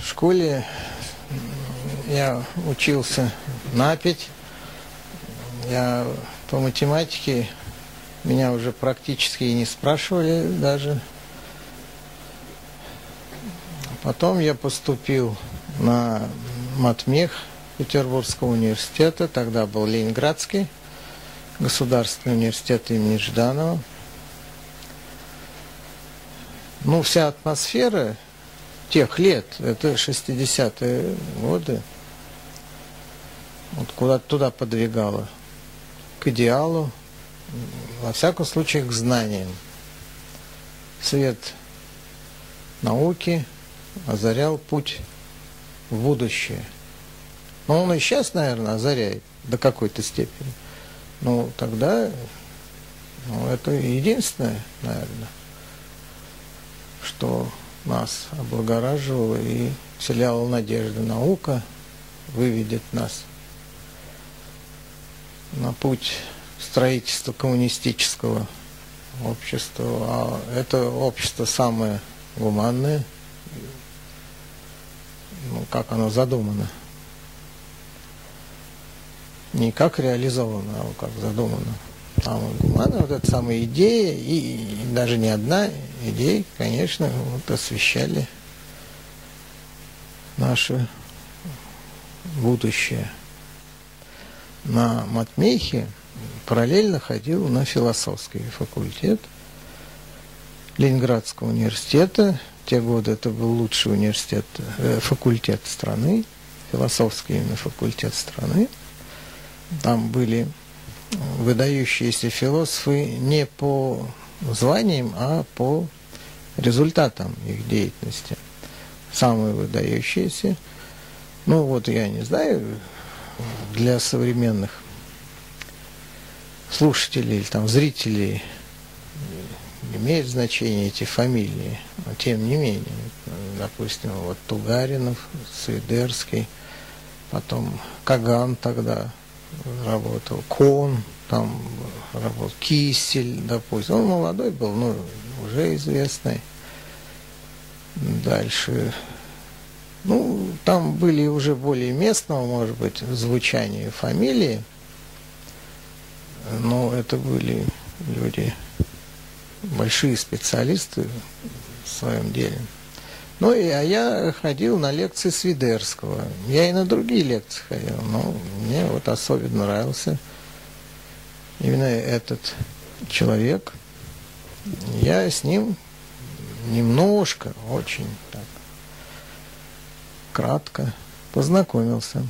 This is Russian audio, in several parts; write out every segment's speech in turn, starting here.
в школе я учился на 5. Я по математике, меня уже практически и не спрашивали даже. Потом я поступил на матмех Петербургского университета, тогда был Ленинградский государственный университет имени Жданова. Ну, вся атмосфера тех лет, это 60-е годы, вот куда-то туда подвигала, к идеалу, во всяком случае, к знаниям. Свет науки озарял путь в будущее. Но он и сейчас, наверное, озаряет до какой-то степени. Ну, тогда, это единственное, наверное, что нас облагораживало и вселяло надежду. Наука выведет нас на путь строительства коммунистического общества. А это общество самое гуманное, ну, как оно задумано. Не как реализовано, а как задумано. Самое гуманное, вот эта самая идея, и даже не одна идея, конечно, вот освещали наше будущее. На матмехе параллельно ходил на философский факультет Ленинградского университета. В те годы это был лучший университет, факультет страны, философский именно факультет страны. Там были выдающиеся философы не по званиям, а по результатам их деятельности. Самые выдающиеся. Ну вот я не знаю, для современных слушателей или там зрителей имеют значение эти фамилии. Но тем не менее, допустим, вот Тугаринов, Свидерский, потом Каган тогда работал, Кон там работал, Кисель, допустим. Он молодой был, но уже известный. Дальше, ну, там были уже более местного, может быть, звучания фамилии, но это были люди, большие специалисты в своем деле. Ну, а я ходил на лекции Свидерского. Я и на другие лекции ходил, но мне вот особенно нравился именно этот человек. Я с ним немножко, очень так, кратко познакомился.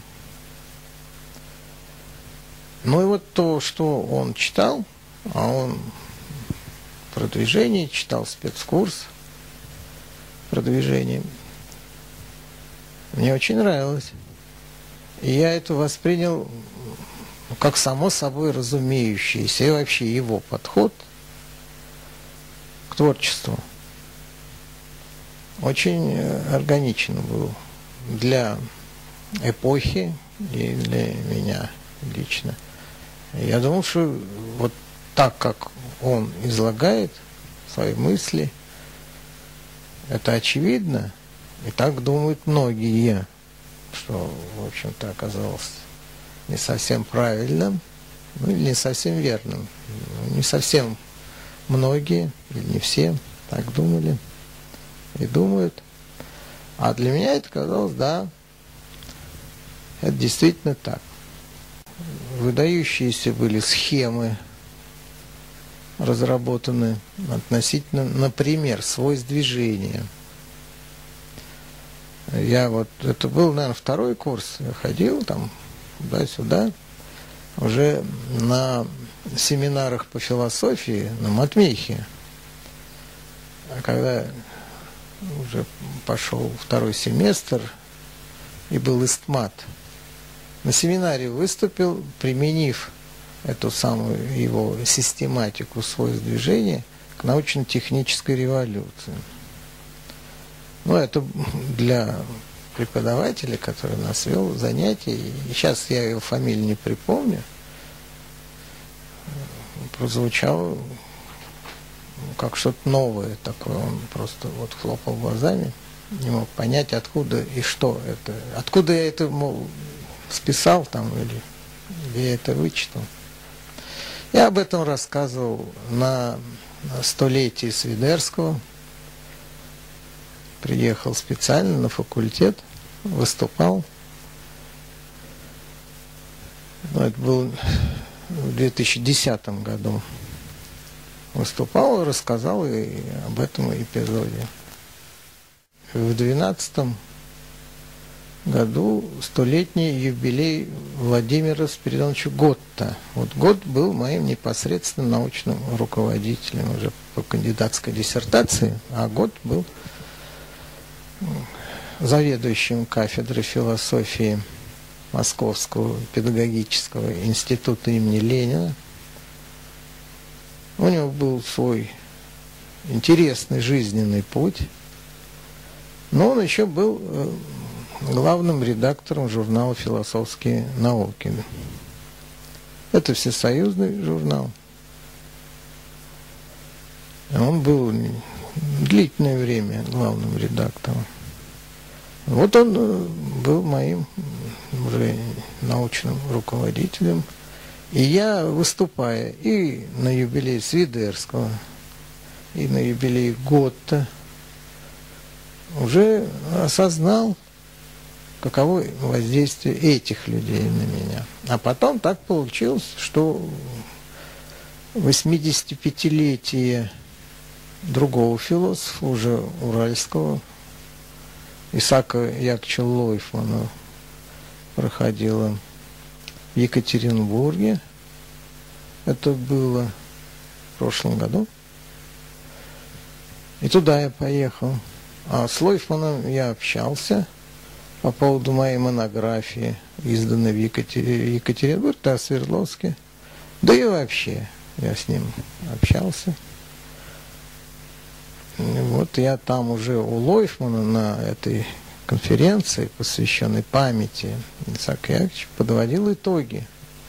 Ну и вот то, что он читал, а он продвижение читал, спецкурс продвижением. Мне очень нравилось. И я это воспринял как само собой разумеющееся. И вообще его подход к творчеству очень органичен был для эпохи и для меня лично. Я думал, что вот так, как он излагает свои мысли, это очевидно, и так думают многие, что, в общем-то, оказалось не совсем правильным, ну или не совсем верным. Не совсем многие, или не все, так думали и думают. А для меня это казалось, да, это действительно так. Выдающиеся были схемы, разработаны относительно, например, свойств движения. Я вот, это был, наверное, второй курс, я ходил там туда-сюда, уже на семинарах по философии на матмехе. А когда уже пошел второй семестр и был истмат, на семинаре выступил, применив эту самую его систематику свойств движения к научно-технической революции. Ну, это для преподавателя, который нас вел занятия, и сейчас я его фамилию не припомню, прозвучало как что-то новое такое. Он просто вот хлопал глазами не мог понять, откуда и что это. Откуда я это, мол, списал там или я это вычитал. Я об этом рассказывал на столетии Свидерского. Приехал специально на факультет, выступал. Это было в 2010 году. Выступал и рассказал и об этом эпизоде. В 2012 году столетний юбилей Владимира Спиридоновича Готта. Вот Готт был моим непосредственным научным руководителем уже по кандидатской диссертации, а Готт был заведующим кафедрой философии Московского педагогического института имени Ленина. У него был свой интересный жизненный путь, но он еще был главным редактором журнала «Философские науки». Это всесоюзный журнал. Он был длительное время главным редактором. Вот он был моим уже научным руководителем. И я, выступая и на юбилей Свидерского, и на юбилей Готта, уже осознал, каково воздействие этих людей на меня. А потом так получилось, что 85-летие другого философа, уже уральского, Исаака Яковлевича Лойфмана, проходило в Екатеринбурге. Это было в прошлом году. И туда я поехал. А с Лойфманом я общался по поводу моей монографии, изданной в Екатеринбурге, о Свердловске. Да и вообще я с ним общался. И вот я там уже у Лойфмана на этой конференции, посвященной памяти Исаака Яковлевича, подводил итоги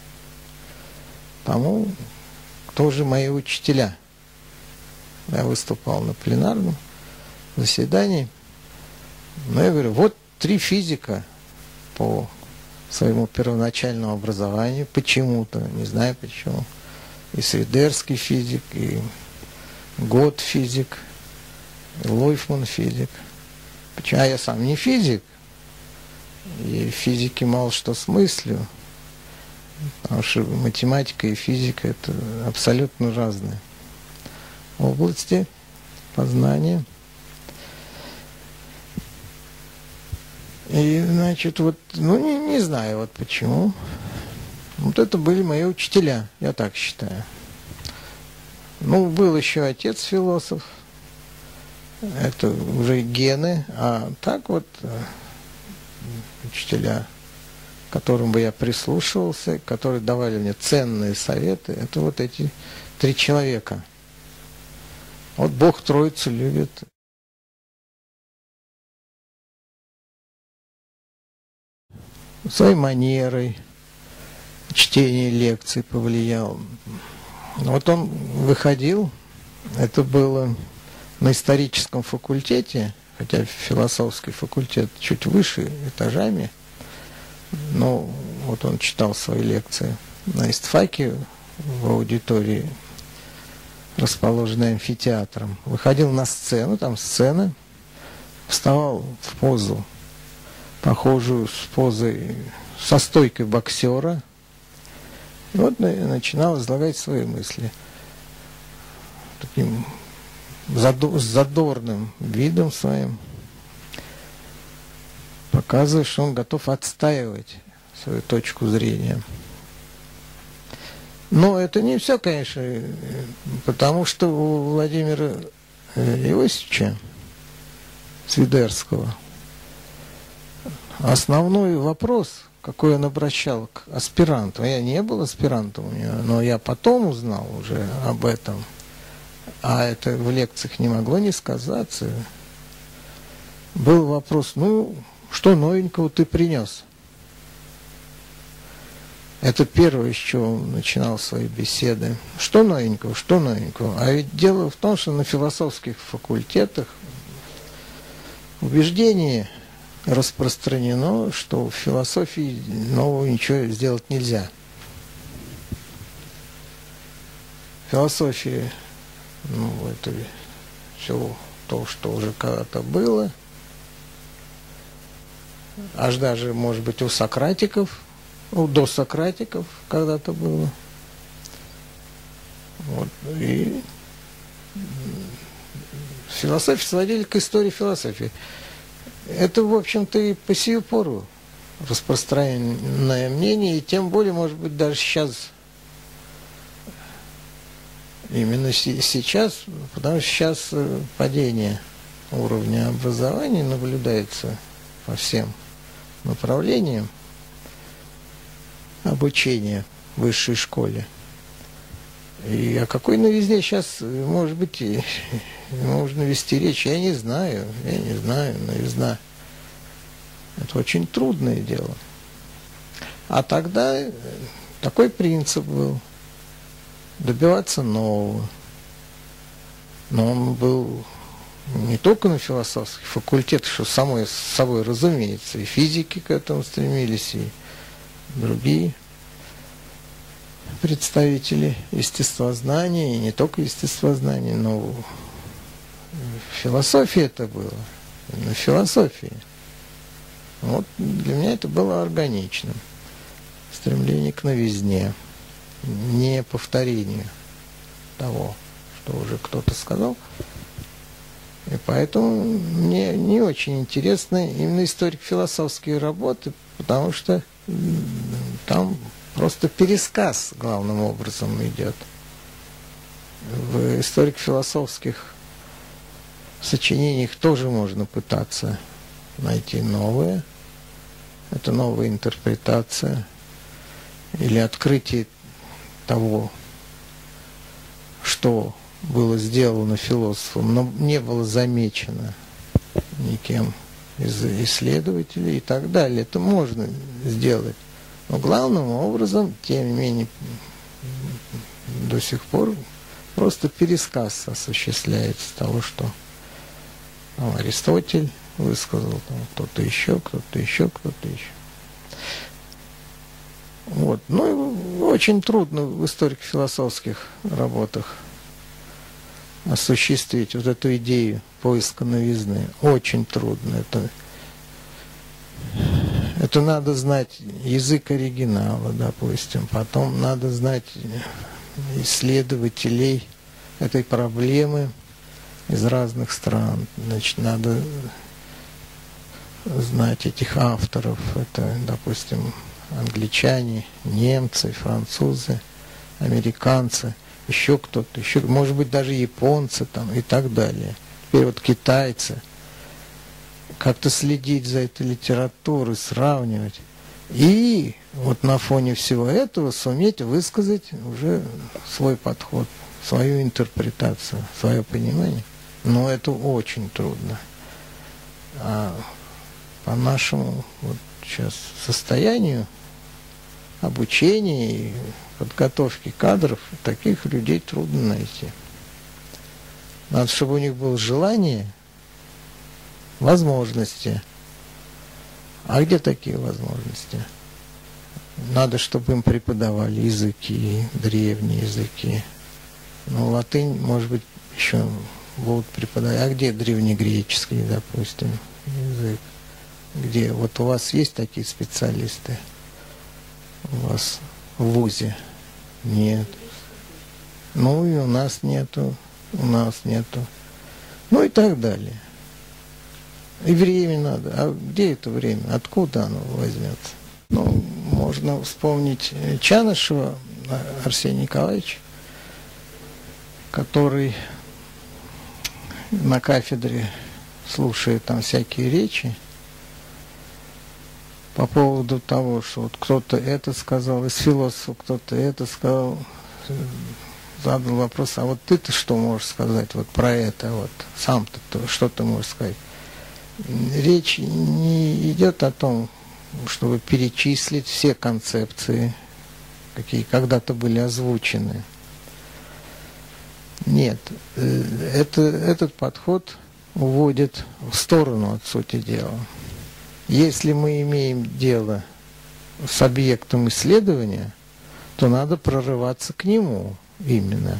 тому, кто же мои учителя. Я выступал на пленарном заседании. Но я говорю, вот 3 физика по своему первоначальному образованию, почему-то, не знаю почему, и Свидерский физик, и Готт физик, и Лойфман физик. Почему? А я сам не физик, и в физике мало что смыслю, потому что математика и физика – это абсолютно разные области познания. И, значит, вот, ну, не знаю, вот почему. Вот это были мои учителя, я так считаю. Ну, был еще отец философ, это уже гены, а так вот учителя, к которым бы я прислушивался, которые давали мне ценные советы, это вот эти 3 человека. Вот Бог Троицу любит. Своей манерой, чтение лекций повлиял. Вот он выходил, это было на историческом факультете, хотя философский факультет чуть выше этажами, но вот он читал свои лекции на истфаке в аудитории, расположенной амфитеатром. Выходил на сцену, там сцена, вставал в позу, похожую с позой, со стойкой боксера. И вот начинал излагать свои мысли. Таким задорным видом своим, показывая, что он готов отстаивать свою точку зрения. Но это не все, конечно, потому что у Владимира Иосифовича Свидерского основной вопрос, какой он обращал к аспиранту, я не был аспирантом у него, но я потом узнал уже об этом, а это в лекциях не могло не сказаться, был вопрос, ну, что новенького ты принес? Это первое, с чего он начинал свои беседы. Что новенького, что новенького? А ведь дело в том, что на философских факультетах убеждение распространено, что в философии нового ничего сделать нельзя. Философия, это все то, что уже когда-то было, аж даже, может быть, у сократиков, у досократиков когда-то было. И философию сводили к истории философии. Это, в общем-то, и по сию пору распространенное мнение, и тем более, может быть, даже сейчас, именно сейчас, потому что сейчас падение уровня образования наблюдается по всем направлениям обучения в высшей школе. И о какой новизне сейчас, может быть, можно вести речь, я не знаю, новизна. Это очень трудное дело. А тогда такой принцип был – добиваться нового. Но он был не только на философских факультетах, что само собой разумеется, и физики к этому стремились, и другие представители естествознания, и не только естествознания, но философия это было, именно философия. Вот для меня это было органичным. Стремление к новизне, не повторению того, что уже кто-то сказал. И поэтому мне не очень интересны именно историко-философские работы, потому что там просто пересказ главным образом идет. В историко-философских сочинениях тоже можно пытаться найти новое. Это новая интерпретация или открытие того, что было сделано философом, но не было замечено никем из исследователей и так далее. Это можно сделать. Но главным образом, тем не менее, до сих пор просто пересказ осуществляется того, что Аристотель высказал, кто-то еще. Вот. Ну, очень трудно в историко-философских работах осуществить вот эту идею поиска новизны. Очень трудно. Это надо знать язык оригинала, допустим. Потом надо знать исследователей этой проблемы из разных стран. Значит, надо знать этих авторов. Это, допустим, англичане, немцы, французы, американцы, еще кто-то, еще, может быть, даже японцы там и так далее. Теперь вот китайцы. Как-то следить за этой литературой, сравнивать. И вот на фоне всего этого суметь высказать уже свой подход, свою интерпретацию, свое понимание. Но это очень трудно. А по нашему вот сейчас состоянию обучения и подготовки кадров таких людей трудно найти. Надо, чтобы у них было желание, возможности. А где такие возможности? Надо, чтобы им преподавали языки, древние языки. Ну, латынь, может быть, еще будут преподавать. А где древнегреческий, допустим, язык? Где? Вот у вас есть такие специалисты? У вас в вузе? Нет. Ну, и у нас нету. Ну, и так далее. И время надо. А где это время? Откуда оно возьмется? Ну, можно вспомнить Чанышева Арсения Николаевича, который на кафедре, слушая там всякие речи, по поводу того, что вот кто-то это сказал, из философов кто-то это сказал, задал вопрос, а вот ты-то что можешь сказать вот про это, вот сам-то что ты можешь сказать? Речь не идет о том, чтобы перечислить все концепции, какие когда-то были озвучены. Нет, этот подход уводит в сторону от сути дела. Если мы имеем дело с объектом исследования, то надо прорываться к нему именно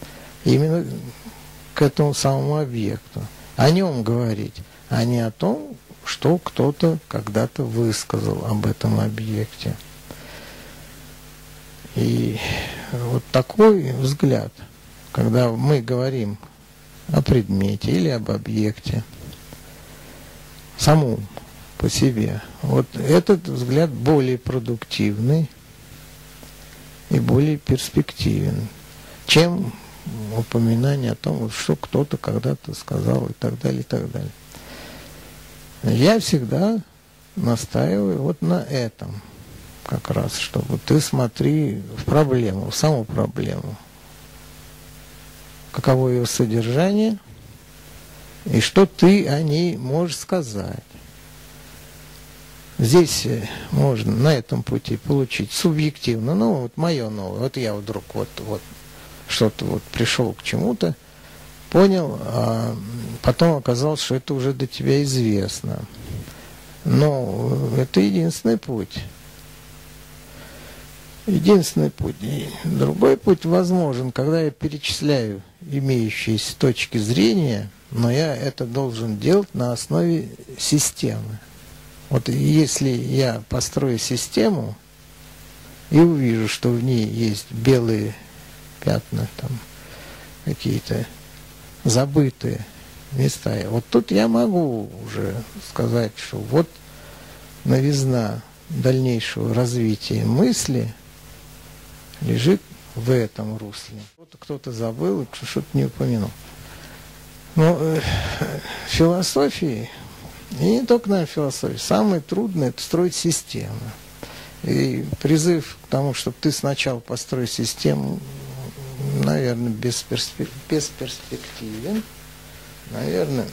к этому самому объекту, о нем говорить, а не о том, что кто-то когда-то высказал об этом объекте. И вот такой взгляд, когда мы говорим о предмете или об объекте, самом по себе, вот этот взгляд более продуктивный и более перспективен, чем упоминание о том, что кто-то когда-то сказал и так далее, и так далее. Я всегда настаиваю вот на этом как раз, чтобы ты смотри в проблему, в саму проблему. Каково ее содержание и что ты о ней можешь сказать. Здесь можно на этом пути получить субъективно, ну вот мое новое, вот я вдруг вот что-то вот пришел к чему-то, понял, а потом оказалось, что это уже до тебя известно. Но это единственный путь. Единственный путь. И другой путь возможен, когда я перечисляю имеющиеся точки зрения, но я это должен делать на основе системы. Вот если я построю систему и увижу, что в ней есть белые пятна, там какие-то забытые места, вот тут я могу уже сказать, что вот новизна дальнейшего развития мысли лежит в этом русле. Кто-то забыл, что-то не упомянул. Но в философии, и не только на философии, самое трудное – это строить систему. И призыв к тому, чтобы ты сначала построил систему, наверное, бесперспективен. Наверное,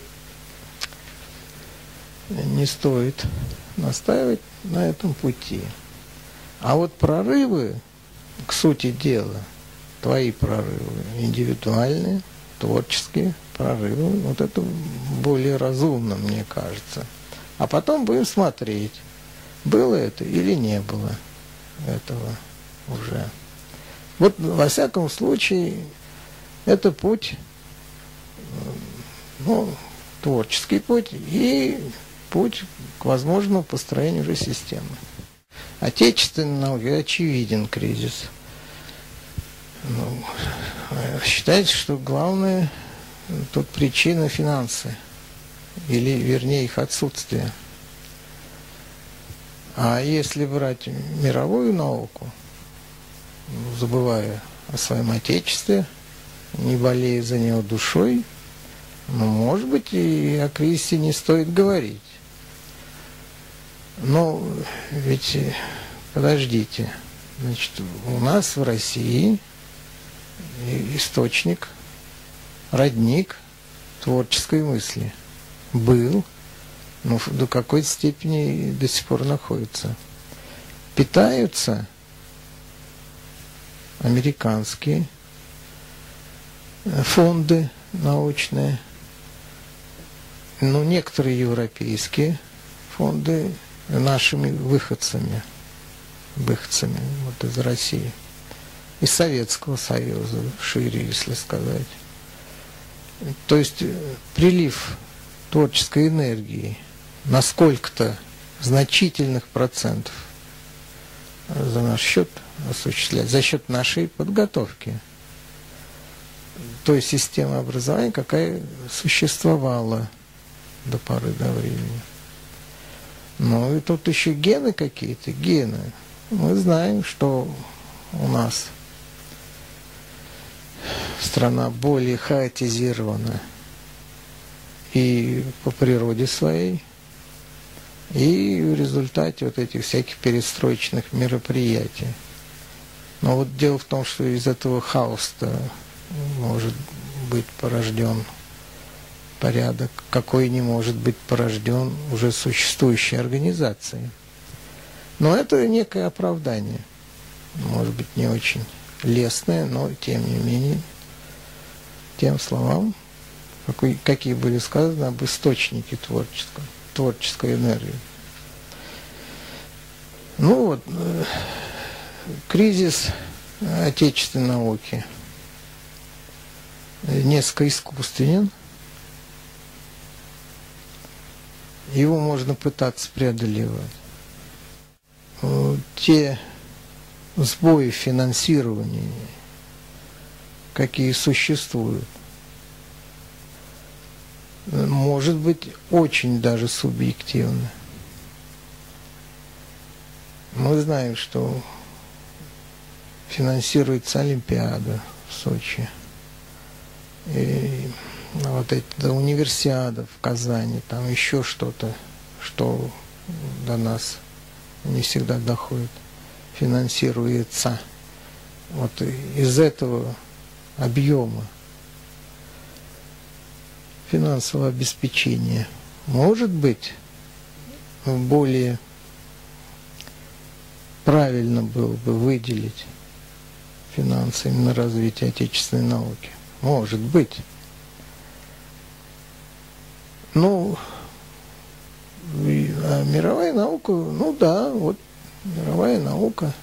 не стоит настаивать на этом пути. А вот прорывы к сути дела, твои прорывы, индивидуальные, творческие прорывы, вот это более разумно, мне кажется. А потом будем смотреть, было это или не было этого уже. Вот, во всяком случае, это путь, ну, творческий путь и путь к возможному построению уже системы. Отечественной науке очевиден кризис. Ну, считается, что главная тут причина финансы, или вернее их отсутствие. А если брать мировую науку, забывая о своем отечестве, не болея за него душой, ну, может быть, и о кризисе не стоит говорить. Но ведь, подождите, значит, у нас в России источник, родник творческой мысли был, но до какой-то степени до сих пор находится. Питаются американские фонды научные, ну, некоторые европейские фонды нашими выходцами вот из России, из Советского Союза, шире, если сказать. То есть прилив творческой энергии на сколько-то значительных процентов за наш счет осуществлять, за счет нашей подготовки той системы образования, какая существовала до поры до времени. Ну и тут еще гены какие-то, гены. Мы знаем, что у нас страна более хаотизирована и по природе своей, и в результате вот этих всяких перестроечных мероприятий. Но вот дело в том, что из этого хаоса может быть порожден порядок, какой не может быть порожден уже существующей организацией. Но это некое оправдание, может быть, не очень лестное, но тем не менее, тем словам какие были сказаны об источнике творческой энергии. Ну вот, кризис отечественной науки несколько искусственен. Его можно пытаться преодолевать. Те сбои в финансировании, какие существуют, может быть, очень даже субъективны. Мы знаем, что финансируется Олимпиада в Сочи, и вот эта универсиада в Казани, там еще что-то, что до нас не всегда доходит, финансируется. Вот из этого объема финансового обеспечения может быть более правильно было бы выделить финансы на развитие отечественной науки. Может быть. Ну, а мировая наука, ну да, вот мировая наука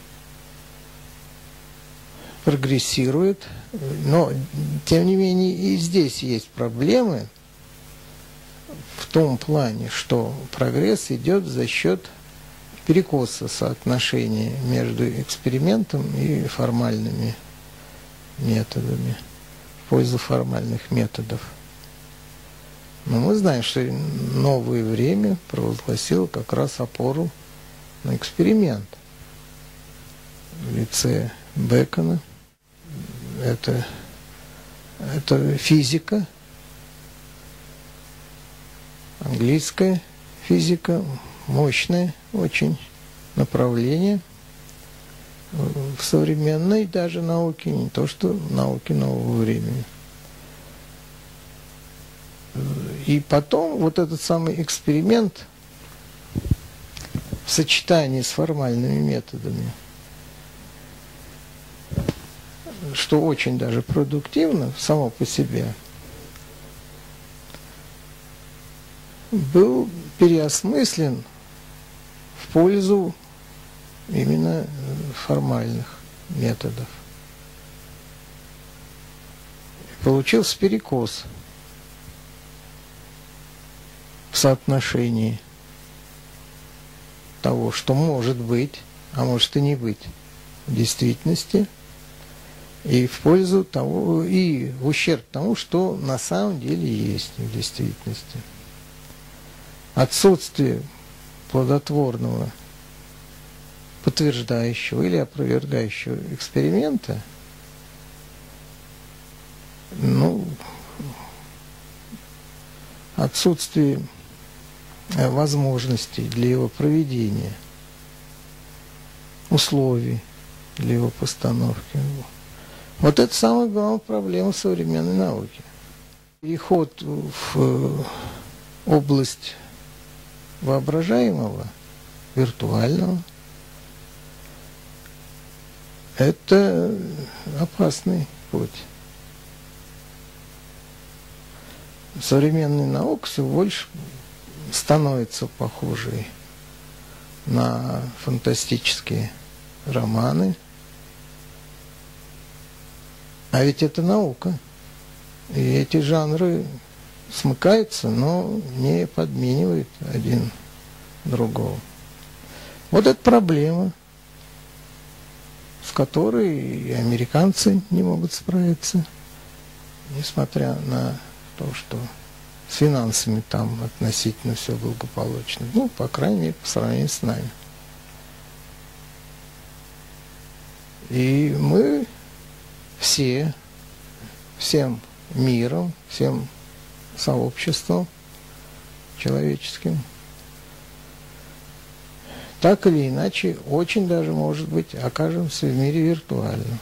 прогрессирует, но, тем не менее, и здесь есть проблемы в том плане, что прогресс идет за счет перекоса соотношения между экспериментом и формальными методами, в пользу формальных методов. Но мы знаем, что новое время провозгласило как раз опору на эксперимент в лице Бекона. Это физика, английская физика, мощное очень направление в современной даже науке, не то что науке нового времени. И потом вот этот самый эксперимент в сочетании с формальными методами, что очень даже продуктивно само по себе, был переосмыслен в пользу именно формальных методов. Получился перекос в соотношении того, что может быть, а может и не быть в действительности, и в пользу того, и в ущерб тому, что на самом деле есть в действительности. Отсутствие плодотворного подтверждающего или опровергающего эксперимента, ну, отсутствие возможностей для его проведения, условий для его постановки. Вот это самая главная проблема современной науки. Переход в область воображаемого, виртуального, это опасный путь. Современная наука все больше становится похожей на фантастические романы. А ведь это наука. И эти жанры смыкаются, но не подменивают один другого. Вот это проблема, с которой и американцы не могут справиться, несмотря на то, что с финансами там относительно все благополучно. Ну, по крайней мере, по сравнению с нами. И мы всем миром, всем сообществом человеческим, так или иначе, очень даже, может быть, окажемся в мире виртуальном.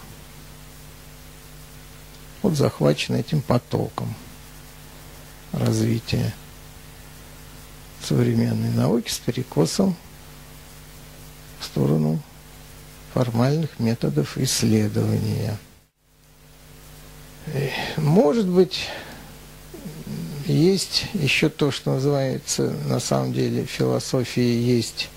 Вот захвачены этим потоком развития современной науки с перекосом в сторону формальных методов исследования. Может быть, Есть еще то, что называется, на самом деле, философия есть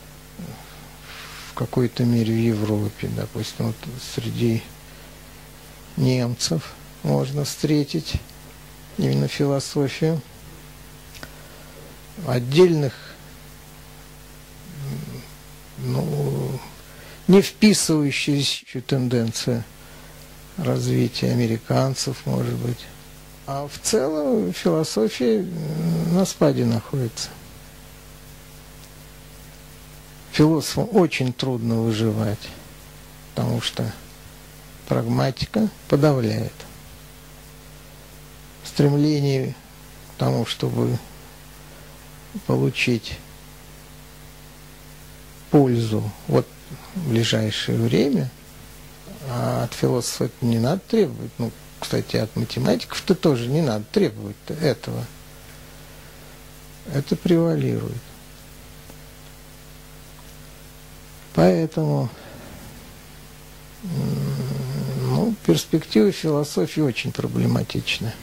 в какой-то мере в Европе. Допустим, вот среди немцев можно встретить именно философию. Отдельных, ну, не вписывающиеся тенденции развития американцев, может быть. А в целом философия на спаде находится. Философам очень трудно выживать, потому что прагматика подавляет. Стремление к тому, чтобы получить пользу вот в ближайшее время, а от философа это не надо требовать. Ну, кстати, от математиков-то тоже не надо требовать этого. Это превалирует. Поэтому ну, перспективы философии очень проблематичны.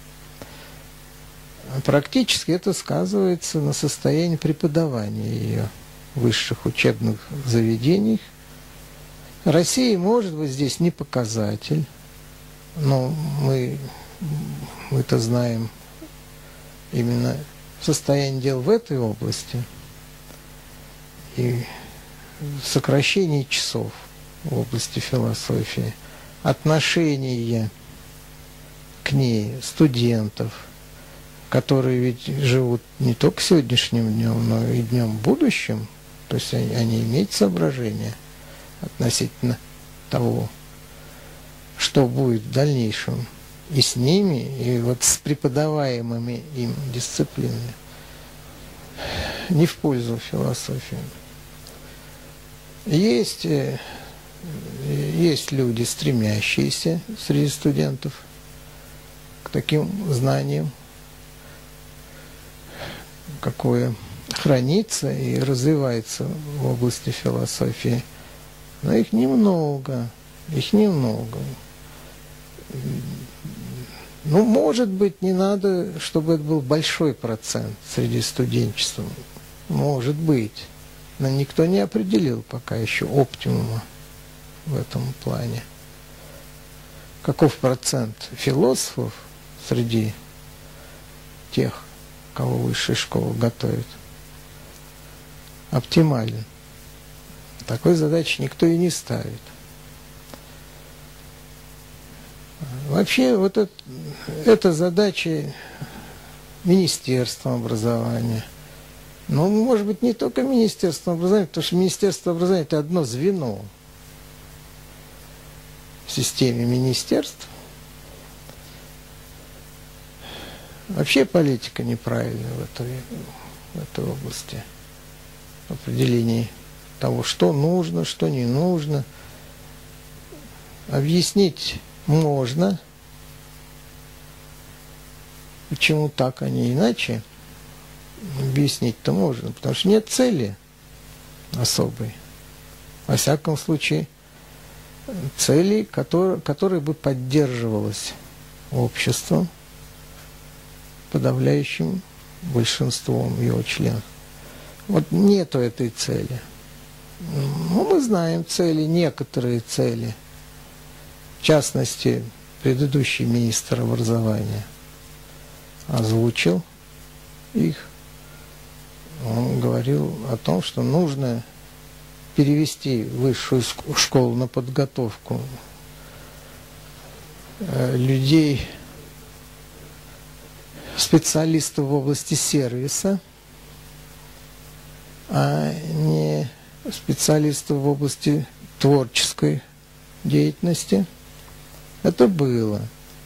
Практически это сказывается на состоянии преподавания ее в высших учебных заведениях. Россия, может быть, здесь не показатель, но мы-то знаем именно состояние дел в этой области и сокращение часов в области философии, отношение к ней студентов, которые ведь живут не только сегодняшним днем, но и днем будущим, то есть они имеют соображения относительно того, что будет в дальнейшем и с ними, и вот с преподаваемыми им дисциплинами, не в пользу философии. Есть люди, стремящиеся среди студентов к таким знаниям, какое хранится и развивается в области философии, но их немного. Ну, может быть, не надо, чтобы это был большой процент среди студенчества. Может быть. Но никто не определил пока еще оптимума в этом плане. Каков процент философов среди тех, кого высшая школа готовит, оптимален. Такой задачи никто и не ставит. Вообще, вот это задача Министерства образования. Ну, может быть, не только Министерство образования, потому что Министерство образования – это одно звено в системе министерств. Вообще политика неправильная в этой области. Определение того, что нужно, что не нужно. Объяснить можно, почему так, а не иначе. Объяснить-то можно, потому что нет цели особой. Во всяком случае, цели, которая бы поддерживалась обществом, подавляющим большинством его членов. Вот нету этой цели. Ну, мы знаем цели, некоторые цели. В частности, предыдущий министр образования озвучил их. Он говорил о том, что нужно перевести высшую школу на подготовку людей, специалистов в области сервиса, а не специалистов в области творческой деятельности. Это было.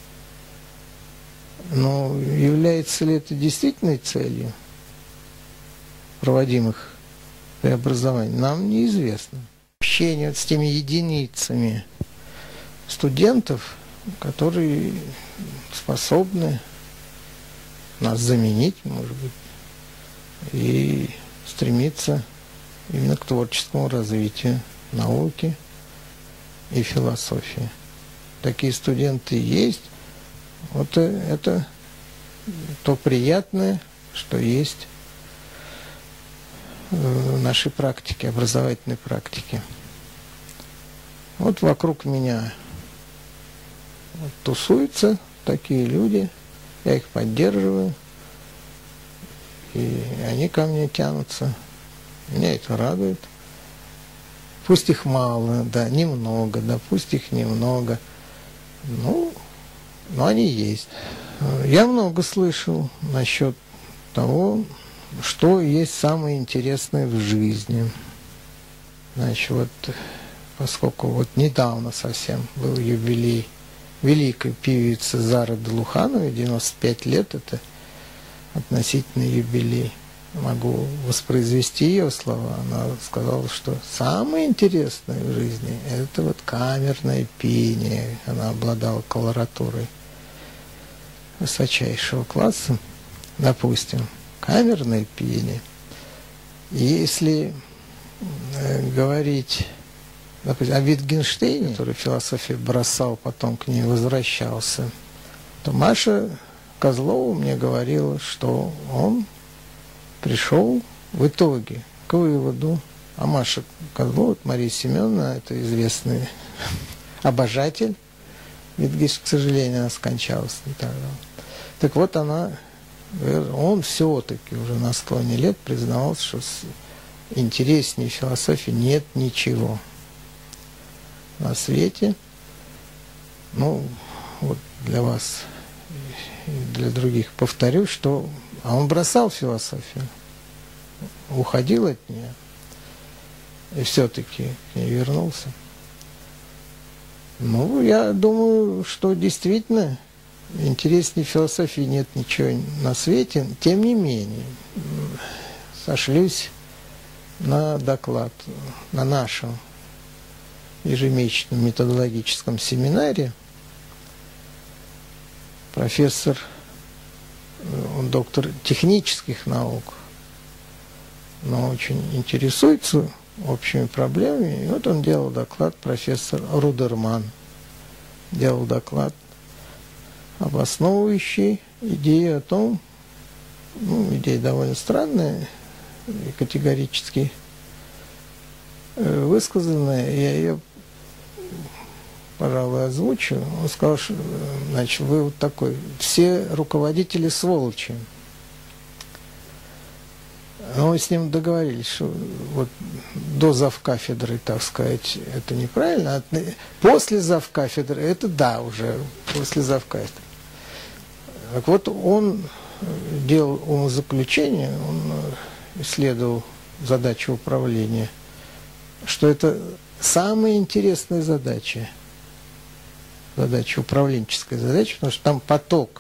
Но является ли это действительной целью проводимых преобразований, нам неизвестно. Общение с теми единицами студентов, которые способны нас заменить, может быть, и стремиться именно к творческому развитию науки и философии. Такие студенты есть. Вот это то приятное, что есть в нашей практике, образовательной практике. Вот вокруг меня тусуются такие люди, я их поддерживаю, и они ко мне тянутся. Меня это радует. Пусть их мало, да, немного, да, пусть их немного, но они есть. Я много слышал насчет того, что есть самое интересное в жизни. Значит, вот, поскольку вот недавно совсем был юбилей великой певицы Зары Долухановой, 95 лет, это относительный юбилей. Могу воспроизвести ее слова. Она сказала, что самое интересное в жизни – это вот камерное пение. Она обладала колоратурой высочайшего класса, допустим, камерное пение. И если говорить, допустим, о Витгенштейне, который философию бросал, потом к ней возвращался, то Маша Козлова мне говорила, что он пришел в итоге к выводу, а Маша Козлова, Мария Семеновна, это известный обожатель, ведь, к сожалению, она скончалась не так давно. Так вот, он все-таки уже на склоне лет признавался, что интереснее философии нет ничего на свете. Ну, вот для вас и для других повторю, что он бросал философию, уходил от нее и все-таки к ней вернулся. Ну, я думаю, что действительно интереснее философии нет ничего на свете. Тем не менее, сошлюсь на доклад на нашем ежемесячном методологическом семинаре. Профессор, он доктор технических наук, но очень интересуется общими проблемами. И вот он делал доклад, профессор Рудерман делал доклад, обосновывающий идею о том, идея довольно странная и категорически высказанная, я ее, пожалуй, озвучу. Он сказал, что, значит, вы вот такой, все руководители сволочи. Но мы с ним договорились, что вот до завкафедры, так сказать, это неправильно, а после завкафедры, это да, уже после завкафедры. Так вот, он делал умозаключение, он исследовал задачу управления, что это самая интересная задача, управленческая задача, потому что там поток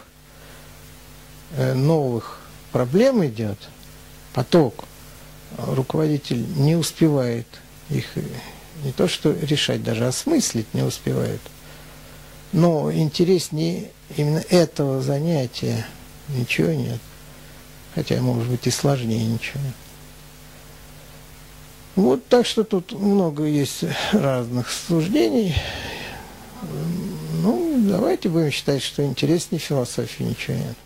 новых проблем идет, поток. Руководитель не успевает их не то что решать, даже осмыслить не успевает. Но интереснее именно этого занятия ничего нет. Хотя, может быть, и сложнее ничего нет. Вот так что тут много есть разных суждений. Ну, давайте будем считать, что интереснее философии ничего нет.